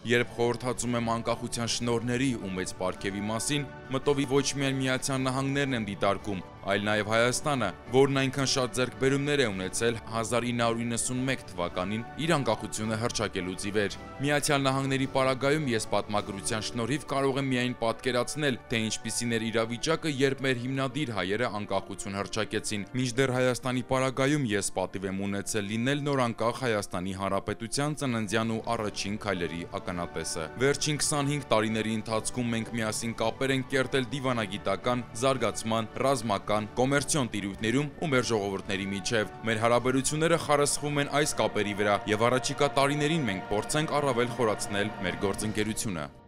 Երբ խորհրդածում եմ անկախության շնորհների ու մեծ պարգևի մասին, մտովի ոչ միայն Միացյալ Նահանգներն եմ դիտարկում, այլ նաև Հայաստանը, որն այնքան շատ ձեռքբերումներ է ունեցել 1991 թվականին իր անկախությունը հռչակելուց ի վեր։ Միացյալ Նահանգների պարագայում ես պատմագրության շնորհիվ կարող եմ միայն պատկերացնել, թե ինչպիսին էր իրավիճակը, երբ մեր հիմնադիր հայերը անկախություն հռչակեցին, մինչդեռ Հայաստանի պարագայում ես պատիվ եմ ունեցել լինել նորանկախ Հայաստանի Հանրապետության ծննդյան ու առաջին քայլերի ականատեսը։ Վերջին 25 տարիների ընթացքում մենք միասին կապեր ենք կերտել դիվանագիտական, զարգացման, ռազմական, կոմերցիոն տիրույթներում ու մեր ժողովուրդների միջև։ Մեր հարաբերությունները խարսխվում են այս կապերի վրա, եւ առաջիկա տարիներին մենք փորձենք առավել խորացնել մեր գործընկերությունը։